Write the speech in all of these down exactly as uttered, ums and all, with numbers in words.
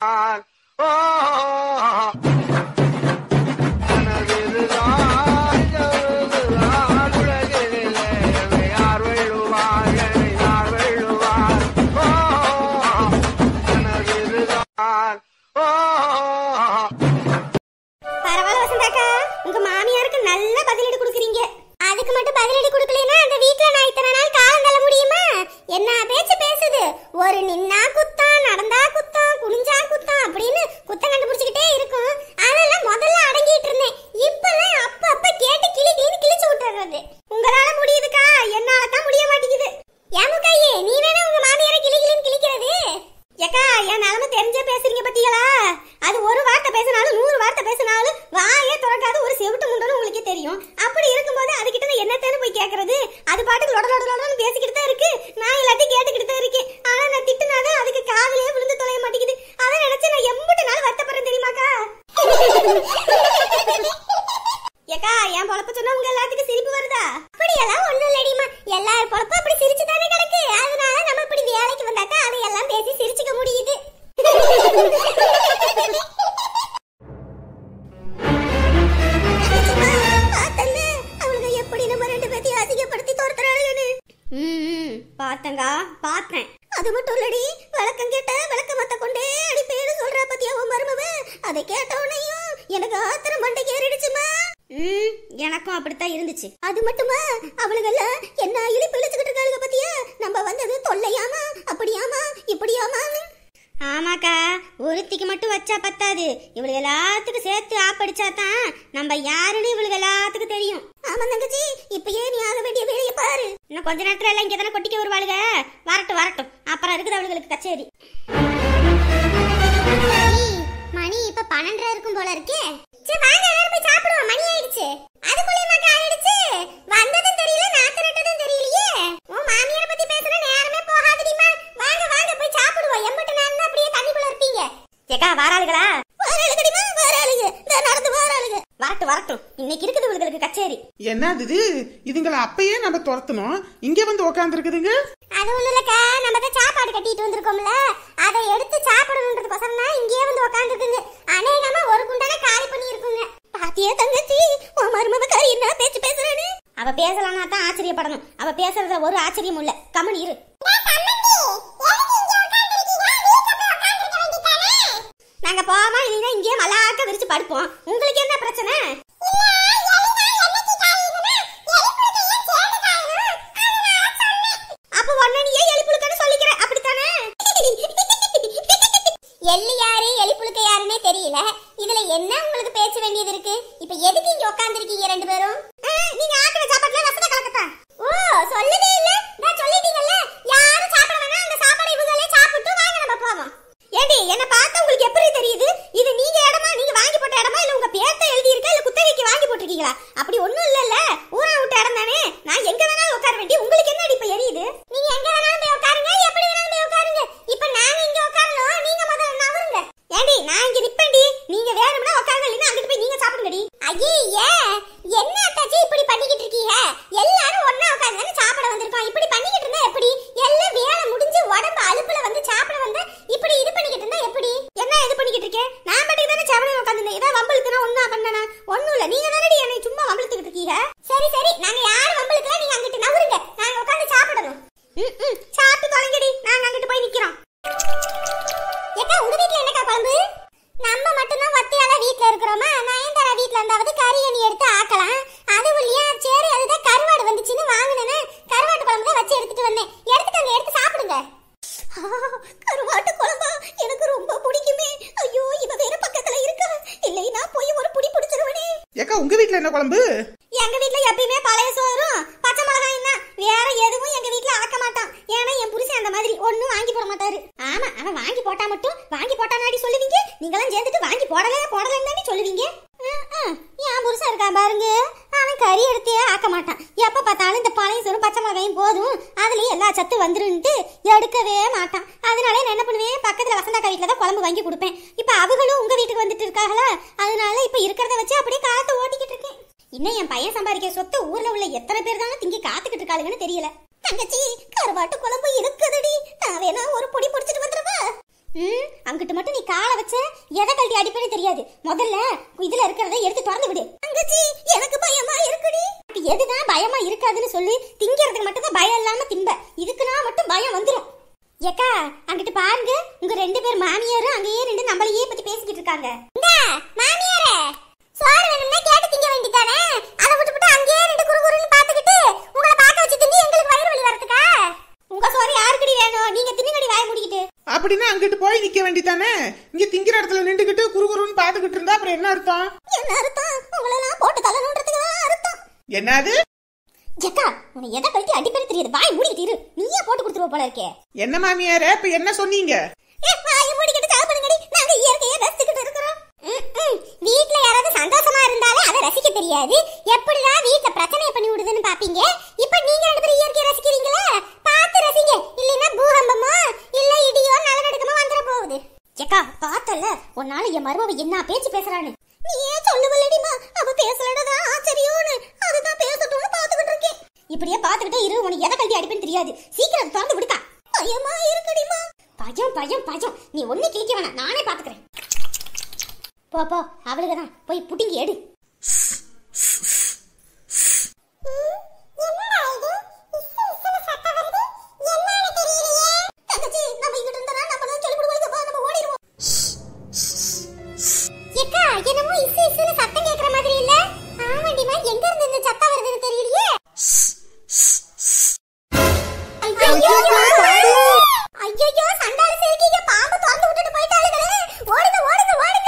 பார்த்தங்க பார்த்தேன். அது மட்டும் இல்லடி, விளக்கம் கேட்ட விளக்க மத்த கொண்டே அடிப்பேன்னு சொல்ற பத்தியா உன் மருமவ. அதை கேட்டவனையும் எனக்கு ஆத்திரம் மண்டைக்கு ஏறிடுச்சுமா. ம், எனக்கும் அப்படித்தான் இருந்துச்சு. அது மட்டுமா, அவளுகள்ல என்ன இழிப்பு இழிச்சுக்கிட்டு இருக்காளுங்க பத்தியா. நம்ம வந்தது தொல்லையாமா, அப்படியாமா இப்படியாமா. ஆமாக்கா, ஒருத்திக்கு மட்டும் வச்சா பத்தாது, இவளுக்கு எல்லாத்துக்கும் சேர்த்து ஆப்படிச்சாதான் நம்ம யாருன்னு இவளுக்கு எல்லாத்துக்கும் தெரியும். ஆமா தங்கச்சி, இப்பயே நீ ஆக வேண்டிய வேலையை பாரு. இன்னும் கொஞ்ச நேரத்துல எல்லாம் இங்கதானே கொட்டிக்க வருவாளுங்க. வரட்டும் வரட்டும், அப்புறம் இருக்குது அவளுக்கு கச்சேரி. மணி இப்ப பன்னெண்டரை இருக்கும் போல இருக்கே. சரி வாங்க, எல்லாரும் போய் சாப்பிடுவோம். மணி ஆயிடுச்சு. அதுக்குள்ளேயுமாக்கா ஆயிடுச்சு? வந்ததும் தெரியல, நாத்து நட்டதும் தெரியலையே. உன் மாமியாரை பத்தி பேசுற நேரமே போகாதடிமா. வாங்க வாங்க போய் சாப்பிடுவோம். எம்பட்டு நேரம் அப்படியே தண்ணிக்குள்ள இருப்பீங்க. ஏக்கா வாராளுகளா? வாராளுகடிமா, வாராளுங்க. நான் நடந்து வாராளுங்க. வரட்டும் வரட்டும், இன்னைக்கு இருக்குது உங்களுக்கு கச்சேரி. என்னது இது? இதுங்கள அப்பயே நம்ம துரத்தணும், இங்க வந்து உட்கார்ந்து இருக்குதுங்க. அது ஒண்ணு இல்லக்கா, நம்ம தான் சாப்பாடு கட்டிட்டு வந்திருக்கோம்ல, அதை எடுத்து சாப்பிடணும்ன்றதுக்கோசரம் தான் இங்கேயே வந்து உட்காந்துருக்குங்க. அநேகமா ஒரு குண்டான காலி பண்ணி இருக்குங்க. பாத்தியா தங்கச்சி, உன் மருமவக்காரி என்ன பேச்சு பேசுறானு? அவ பேசலாம்னா தான் ஆச்சரியப்படணும். அவ பேசுறத ஒரு ஆச்சரியம் இல்ல. கம்மனி இரு. நாங்க போமா, நீங்க இங்கே மலாக்க விரிச்சு படுப்போம். உங்களுக்கு என்ன பிரச்சனை? அப்ப ஒண்ணு நீ எலிப்புழுக்கன்னு சொல்லிக்கிற, அப்படித்தானே? எள்ளு யாரு எலிப்புழுக்க யாருன்னே தெரியல. இதுல என்ன உங்களுக்கு பேச வேண்டியது இருக்கு? இப்ப எதுக்கு இங்க உட்கார்ந்துருக்கீங்க ரெண்டு பேரும்? நீங்க ஆக்கிற சாப்பாட்டுல ரசத்தை கலக்கத்தா? ஓ, சொல்லவே இல்ல. நான் சொல்லிட்டீங்கல்ல, யாரும் சாப்பிட வேணாம், அந்த சாப்பாடு இவங்களே சாப்பிட்டு வாங்க நம்ம போவோம். ஏண்டி, என்ன பார்த்தா உங்களுக்கு எப்படி தெரியுது? இது நீங்க இடமா, நீங்க வாங்கி போட்ட இடமா, இல்ல உங்க பேர்த்த எழுதி இருக்கா, இல்ல குத்தகைக்கு வாங்கி போட்டிருக்கீங்களா? அப்படி ஒண்ணும் இல்லல்ல, ஊரா விட்ட இடம் தானே. நான் எங்க வேணாலும் உட்கார வேண்டி, உங்களுக்கு என்ன இப்ப எரியுது? நீங்க எங்க வேணாலும் போய் உட்காருங்க, எப்படி வேணாலும் போய் உட்காருங்க. இப்ப நாங்க இங்க உட்காரணும், நீங்க முதல்ல நவருங்க. ஏண்டி, நான் இங்க நிப்பேன்டி, நீங்க வேணும்னா உட்காருங்க, இல்லைன்னா அங்கிட்டு போய் நீங்க சாப்பிடுங்கடி. ஐயே, என்ன அத்தாச்சி இப்படி பண்ணிக்கிட்டு இருக்கீங்க? எல்லாரும் ஒண்ணா உட்கார்ந்து சாப்பிட வந்திருக்கோம். இப்படி பண்ணிக்கிட்டு இருந்தா எப்படி? எல்லாம் வேலை முடிஞ்சு உடம்பு அலுப்புல வந்து சாப்பிட வந்தா இப்படி இது பண்ணிக்கிட்டு இருந்தா எப்படி? என்ன இது பண்ணிக்கிட்டு இருக்கேன்? நான் மட்டும் தானே சாப்பிட உட்கார்ந்து. ஏதாவது வம்பளுக்குனா ஒண்ணா பண்ணனா? ஒண்ணும் இல்ல, நீங்க தானடி என்னை சும்மா வம்பளுத்துக்கிட்டு இருக்கீங்க. சரி சரி, நாங்க யாரும் வம்பளுக்குலாம், நீங்க அங்கிட்டு நவருங்க, நாங்க உட்கார்ந்து சாப்பிடணும். ம் ம், சாப்பிட்டு தொலைங்கடி, நாங்க அங்கிட்டு போய் நிக்கிறோம். ஏக்கா, உங்க வீட்ல என்னக்கா குழம்பு? நம்ம மட்டும் தான் ஒத்தையால வீட்ல இருக்கிறோமா? நயன்தாரா வீட்ல இருந்தாவது கறி எண்ணி எடுத்து ஆக்கலாம். அது இல்லையா? சரி, அதுதான் கருவாடு வந்துச்சுன்னு வாங்கினேன்னு கருவாட்டு குழம்பு தான் வச்சு எடுத்துட்டு வந்தேன். எடுத்துக்கங்க, எடுத்து சாப்பிடுங்க. கருவாட்டு குழம்பா? எனக்கு ரொம்ப பிடிக்குமே. ஐயோ, இவ வேற பக்கத்துல இருக்கா, இல்லை நான் போய் ஒரு புடி பிடிச்சிருவனே. ஏக்கா, உங்க வீட்ல என்ன குழம்பு? எங்க வீட்ல எப்பயுமே பழைய சோறும் பச்சை மிளகாயும் தான். வேற எதுவும் எங்க வீட்ல ஆக்க மாட்டான். ஏன்னா என் புருஷன் அந்த மாதிரி ஒண்ணும் வாங்கி போட மாட்டாரு. ஆமா, அவன் வாங்கி போட்டா மட்டும் வாங்கி போட்டானாடி சொல்லுவீங்க. நீங்களாம் சேர்ந்துட்டு வாங்கி போடல போடலன்னு தானே சொல்லுவீங்க. என் புருஷன் இருக்கா பாருங்க, அவன் கறி எடுத்தே ஆக்க மாட்டான். எப்ப பார்த்தாலும் இந்த பழைய சோறும் பச்சை மிளகாயும் போதும், அதுலயும் எல்லா சத்து வந்துருன்ட்டு எடுக்கவே மாட்டான். அதனால நான் என்ன பண்ணுவேன், பக்கத்துல வசந்தாக்கா வீட்டுல தான் குழம்பு வாங்கி கொடுப்பேன். இப்ப அவங்களும் உங்க வீட்டுக்கு வந்துட்டு இருக்காங்களா, அதனால இப்ப இருக்கிறத வச்சு அப்படியே காலத்தை ஓட்டிக்கிட்டு இருக்கேன். இன்னும் என் பையன் சம்பாதிக்கிற சொத்து ஊர்ல உள்ள எத்தனை பேர் தானே திங்கி காத்துக்கிட்டு இருக்காளுங்கன்னு தெரியல. தங்கச்சி, கருவாட்டு குழம்பு இருக்குதுடி, நான் வேணா ஒரு பொடி பிடிச்சிட்டு வந்துருவா. ம், அங்கிட்டு மட்டும் நீ காலை எதை கழட்டி அடிப்பேன்னு தெரியாது. முதல்ல இதுல இருக்கிறத எடுத்து திறந்து விடு. தங்கச்சி எனக்கு பயமா இருக்குடி. எதுதான் பயமா இருக்காதுன்னு சொல்லு. திங்கிறதுக்கு மட்டும் தான் பயம் இல்லாம திம்ப. இதுக்குனா மட்டும் பயம் வந்துரும். ஏக்கா அங்கிட்டு பாருங்க, உங்க ரெண்டு பேர் மாமியாரும் அங்கேயே ரெண்டு நம்மளையே பத்தி பேசிக்கிட்டு இருக்காங்க. மாமியாரே சோறு வேணும்னா கேட்டு திங்க வேண்டியதானே? அதை விட்டுவிட்டு அங்கேயே ரெண்டு குறுகுறுன்னு பாத்துக்கிட்டு உங்களை பார்க்க வச்சு திங்க எங்களுக்கு வயிறு வலி வரதுக்கா? உங்க சோறு யாருக்கடி வேணும்? நீங்க தின்னுங்கடி வாய முடிக்கிட்டு. அப்படின்னா அங்கிட்டு போய் நிக்க வேண்டியதானே? இங்க திங்கிற இடத்துல நின்றுகிட்டு குறுகுறுன்னு பாத்துக்கிட்டு இருந்தா அப்புறம் என்ன அர்த்தம்? என்ன அர்த்தம்? உங்களை எல்லாம் போட்டு தள்ளணுன்றதுக்கு தான் அர்த்தம். என்னது? ஜக்கா உன்னை எதை கழட்டி அடிப்பேன்னு தெரியாது. வாய் மூடிக்கிட்டு இரு. நீயே போட்டு கொடுத்துருவ போல இருக்கே. என்ன மாமியாரே இப்ப என்ன சொன்னீங்க? வாய் மூடிக்கிட்டு சாப்பிடுங்கடி. நாங்க இயற்கையை ரசிச்சுக்கிட்டு இருக்கிறோம். வீட்ல யாராவது சந்தோஷமா இருந்தாலே அதை ரசிக்க தெரியாது. எப்படிதான் வீட்ல பிரச்சனை பண்ணி விடுதுன்னு பாப்பீங்க. இப்ப நீங்க ரெண்டு பேரும் இயற்கையை ரசிக்கிறீங்களா? பார்த்து ரசிங்க. இல்லைன்னா பூகம்பமோ இல்ல இடியோ நிலநடுக்கமோ வந்துட போகுது. ஜக்கா பார்த்தல உன்னால என் மருமவ என்ன பேச்சு பேசுறான்னு. நீ ஏன் சொல்லவல்லடிமா? அவ பேசலடதான் ஆச்சரியோன்னு. அதுதான் பேசட்டும்னு பாத்துக்கிட்டு இருக்கேன். இப்படியே பாத்துக்கிட்டே இரு. உனக்கு எதை கழட்டி அடிப்பேன்னு தெரியாது. சீக்கிரம் திறந்து விடுக்கா. பயமா இருக்குடிமா. பயம் பயம் பயம். நீ ஒண்ணு கிளிக்க வேணாம், நானே பாத்துக்கிறேன். போ போ, அவளுக்குதான் போய் புட்டிங்கி எடு. என்னமோ இசு இசுன்னு சத்தம் கேக்குற மாதிரி இல்ல? ஆமாண்டிமா, எங்க இருந்து இந்த சத்தம் வருதுன்னு தெரியலையே. ஐயோ சண்டால சிரிக்கீங்க. பாம்பு திறந்து விட்டுட்டு போயிட்டாளுங்களே. ஓடுங்க ஓடுங்க ஓடுங்க.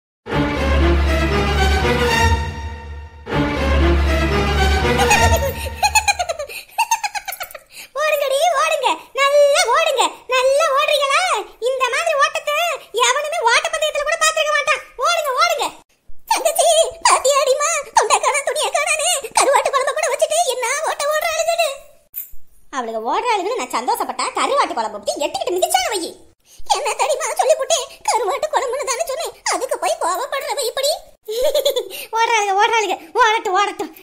ஓடுங்கடி ஓடுங்க. நல்லா ஓடுங்க. நல்லா ஓடுறீங்களா? இந்த மாதிரி ஓட்டத்தை எவனுமே ஓட்ட பந்தயத்துல கூட பாத்துக்க மாட்டான். ஓடுங்க ஓடுங்க. தங்கச்சி பாத்தியாடிமா? தொண்டைக்கான துணிய காணானே. கருவாட்டு குழம்பு கூட வச்சுட்டு என்ன ஓட்ட ஓடுறாளுங்கன்னு. அவளுக்கு ஓடுறாளுங்கன்னு நான் சந்தோஷப்பட்டா கருவாட்டு குழம்பு பத்தி எட்டுக்கிட்டு மிதிச்சாங்க வை. என்ன தடிமா சொல்லி போட்டேன், கருவாட்டு குழம்புன்னு தானே சொன்னேன். அதுக்கு போய் கோவப்படுறவ இப்படி. ஓடுறாளுங்க ஓடுறாளுங்க. ஓடட்டும் ஓடட்டும்.